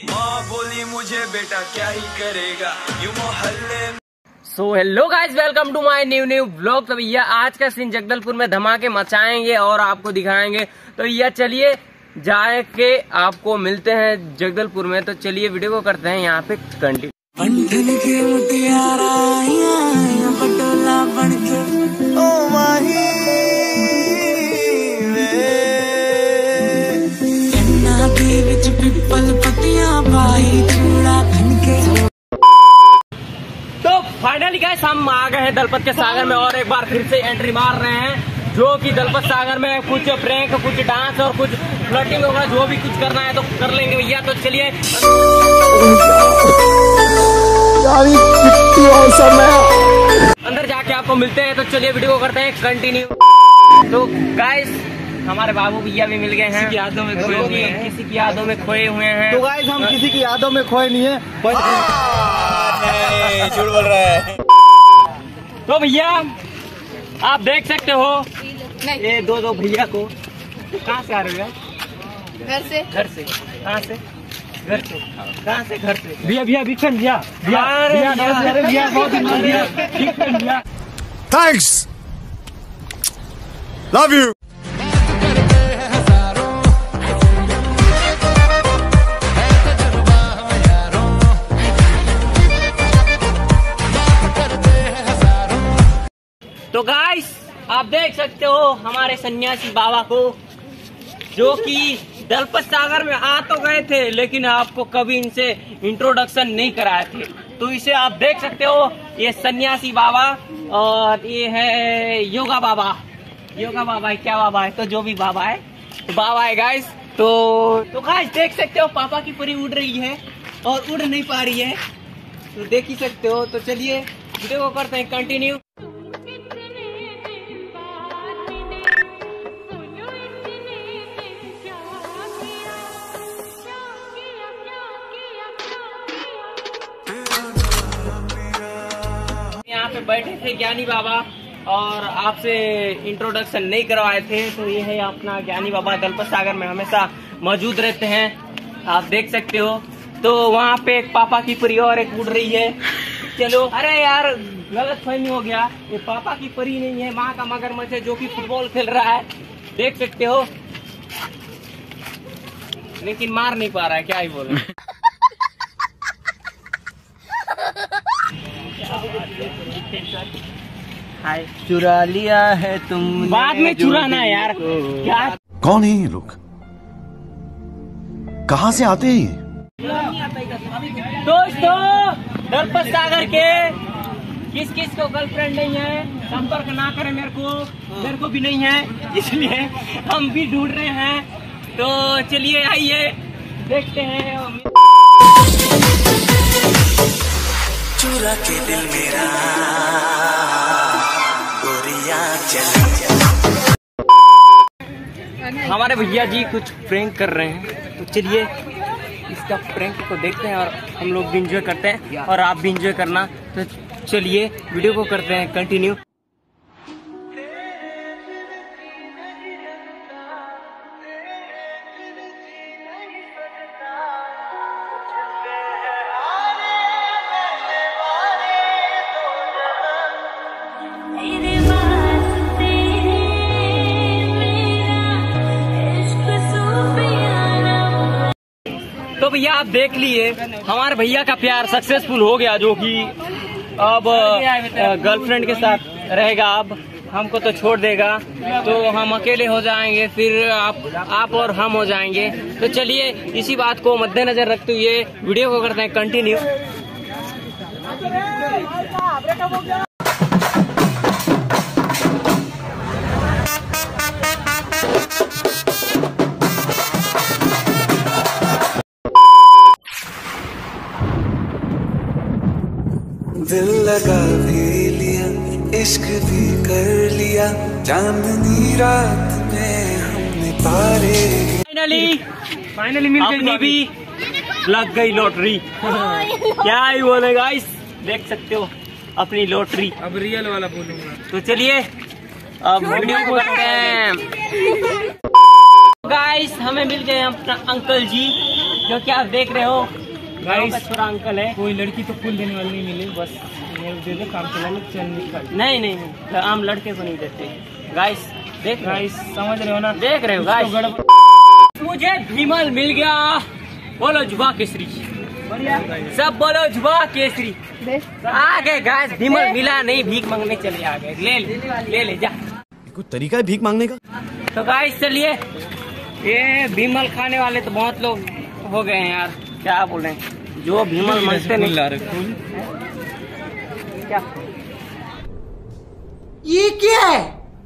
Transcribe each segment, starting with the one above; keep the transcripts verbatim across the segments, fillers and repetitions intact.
माँ बोली मुझे बेटा क्या ही करेगा यूं मोहल्ले। So hello guys, welcome to my new new vlog. तो भैया आज का सीन जगदलपुर में धमाके मचाएंगे और आपको दिखाएंगे। तो भैया चलिए जाए के आपको मिलते हैं जगदलपुर में। तो चलिए वीडियो को करते हैं यहाँ पे कंटिन्यू। तो फाइनली गाइस हम आ गए हैं दलपत के सागर में और एक बार फिर से एंट्री मार रहे हैं, जो कि दलपत सागर में कुछ प्रैंक, कुछ डांस और कुछ फ्लर्टिंग होगा। जो भी कुछ करना है तो कर लेंगे भैया। तो चलिए अंदर जाके आपको मिलते हैं। तो चलिए वीडियो को करते हैं कंटिन्यू। तो गाइस हमारे बाबू भैया भी मिल गए हैं। किसी की यादों में खोए हुए हैं किसी की यादों में खोए हुए हैं। तो गाइस हम किसी की यादों में खोए नहीं है। झूठ बोल रहा है। तो भैया आप देख सकते हो ये दो दो भैया को। कहाँ से आ रहे हो? घर से। घर से? कहाँ से? घर से? कहाँ से? घर से। भैया भैया विक्सन भैया भैया भैया बहुत भैया। Thanks, love you. तो गाइस आप देख सकते हो हमारे सन्यासी बाबा को, जो कि दलपत सागर में आ तो गए थे लेकिन आपको कभी इनसे इंट्रोडक्शन नहीं कराए थे। तो इसे आप देख सकते हो, ये सन्यासी बाबा और ये है योगा बाबा। योगा बाबा है क्या बाबा है? तो जो भी बाबा है तो बाबा है गाइस। तो तो गाइस देख सकते हो पापा की परी उड़ रही है और उड़ नहीं पा रही है, तो देख ही सकते हो। तो चलिए वीडियो को करते हैं कंटिन्यू। यहाँ पे बैठे थे ज्ञानी बाबा और आपसे इंट्रोडक्शन नहीं करवाए थे। तो ये है अपना ज्ञानी बाबा, दलपत सागर में हमेशा मौजूद रहते हैं, आप देख सकते हो। तो वहाँ पे एक पापा की परी और एक उड़ रही है। चलो, अरे यार गलत फहमी हो गया, ये पापा की परी नहीं है, माँ का मगरमच्छ है जो कि फुटबॉल खेल रहा है, देख सकते हो, लेकिन मार नहीं पा रहा है। क्या ही बोले। हाय, चुरा लिया है तुमने। बाद में चुराना है यार। क्या कौन है ये लोग? कहाँ से आते हैं? दोस्तों दलपत सागर के किस किस को गर्लफ्रेंड नहीं है संपर्क ना करें, मेरे को मेरे को भी नहीं है, इसलिए हम भी ढूंढ रहे हैं। तो चलिए आइए देखते हैं। चुरा के दिल मेरा गोरिया चल। हमारे भैया जी कुछ प्रैंक कर रहे हैं, तो चलिए इसका प्रैंक को देखते हैं और हम लोग भी इंजॉय करते हैं और आप भी इंजॉय करना। तो चलिए वीडियो को करते हैं कंटिन्यू। तो भैया आप देख लिए हमारे भैया का प्यार सक्सेसफुल हो गया, जो कि अब गर्लफ्रेंड के साथ रहेगा। अब हमको तो छोड़ देगा, तो हम अकेले हो जाएंगे, फिर आप आप और हम हो जाएंगे। तो चलिए इसी बात को मद्देनजर रखते हुए वीडियो को करते हैं कंटिन्यू। दिल लगा भी लिया, इश्क भी कर लिया, चांदनी रात में हमने तारे। फाइनली फाइनली मिल गई, भी लग गई लॉटरी। क्या ही बोले गाइस, देख सकते हो अपनी लॉटरी। अब रियल वाला बोलूंगा। तो चलिए अब वीडियो को करते हैं। गाइस हमें मिल गए अपना अंकल जी, जो कि आप देख रहे हो गाइस छोटा अंकल है। कोई लड़की तो फूल देने वाली नहीं मिली, बस दे दे काम चलाने चल निकल। नहीं नहीं नहीं आम लड़के को नहीं देते गाइस। देख गाइस समझ रहे हो ना, देख रहे हो गाइस। तो मुझे विमल मिल गया। बोलो जुबा केसरी, सब बोलो जुबा केसरी। आ गए गाइस, विमल मिला नहीं, भीख मांगने चले आ गए। ले ले ले ले जा। कुछ तरीका है भीख मांगने का? तो गाइस चलिए, ये विमल खाने वाले तो बहुत लोग हो गए हैं यार, क्या बोल रहे हैं। जो विमल मांगते नहीं ला रहे क्या, ये क्या है?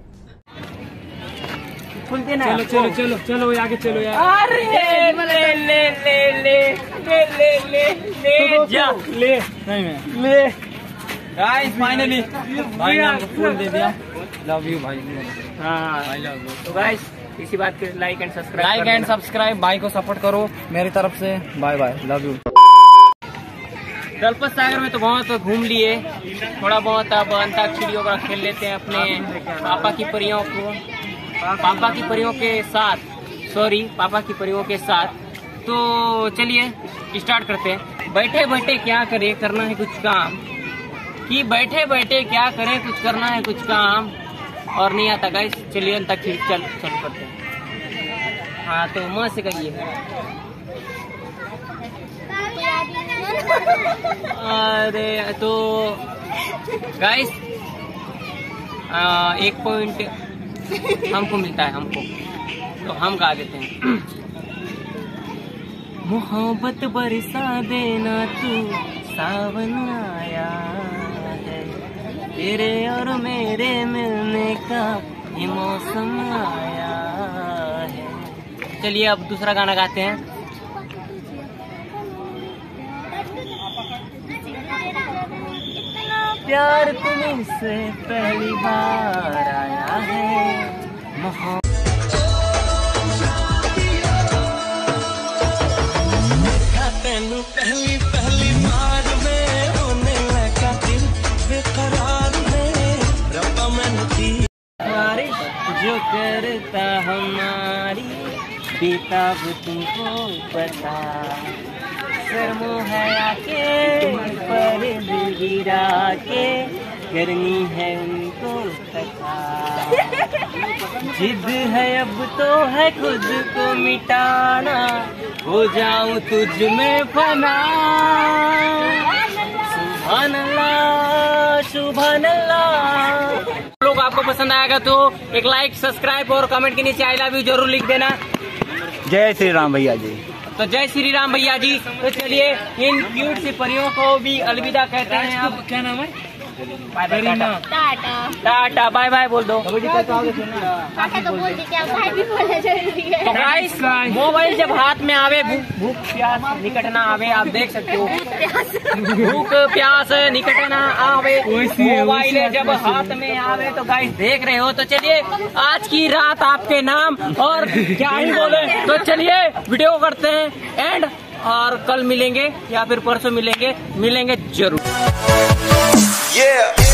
फूल देना। चलो चलो चलो चलो आगे चलो यार। अरे ले ले ले ले ले ले ले ले जा ले नहीं मैं ले। गाइस फाइनली भाई ने हमको फूल दे दिया। लव यू भाई। हाँ आई लव यू। तो गाइस इसी बात के like and subscribe like and subscribe, भाई को सपोर्ट करो मेरी तरफ से। Bye bye, love you. Dalpat Sagar में तो बहुत घूम लिए, थोड़ा बहुत अब अंताक्षरी वगैरह खेल लेते हैं अपने पापा की परियों को, पापा की परियों के साथ, सॉरी पापा की परियों के साथ। तो चलिए स्टार्ट करते हैं। बैठे बैठे क्या करें, करना है कुछ काम, कि बैठे बैठे क्या करें, कुछ करना है कुछ काम और नहीं आता गाइस। चलिए अंताक्षरी चल चल करते हैं। हाँ तो मौज से करिए। अरे तो गाइस एक पॉइंट हमको मिलता है, हमको तो हम गा देते हैं। मोहब्बत बरसा देना तू, सावन आया है, तेरे और मेरे मिलने का ये मौसम आया है। चलिए अब दूसरा गाना गाते हैं। प्यार तुमसे पहली बार आया है, मोहब्बत तेनू पहली पहली बार में होने लगा दिल बेकरार में, रब्बा मैंने दी बारिश जो करता हमारी बेताब तुमको पता, शर्मो है आके पर दिल गिरा के करनी है उनको पता, जिद है अब तो है खुद को मिटाना, हो जाऊं तुझ में फना। सुभान अल्लाह सुभान अल्लाह। लोग आपको पसंद आएगा तो एक लाइक सब्सक्राइब और कमेंट के नीचे आई लव यू जरूर लिख देना। जय श्री राम भैया जी। तो जय श्री राम भैया जी। तो चलिए इन क्यूट सी परियों को भी अलविदा कहते हैं। आप क्या नाम है? Bye bye, tata tata tata bye bye बोल दो। टाटा तो बोल दी, क्या बाय भी बोलना जरूरी है। तो गाइस मोबाइल जब हाथ में आवे, भूख भूख प्यास निकट ना आवे, आप देख सकते हो भूख प्यास निकट ना आवे, मोबाइल जब हाथ में आवे। तो गाइस देख रहे हो। तो चलिए आज की रात आपके नाम और क्या ही बोले। तो चलिए वीडियो करते हैं एंड, और कल मिलेंगे या फिर परसों मिलेंगे, मिलेंगे जरूर। Yeah.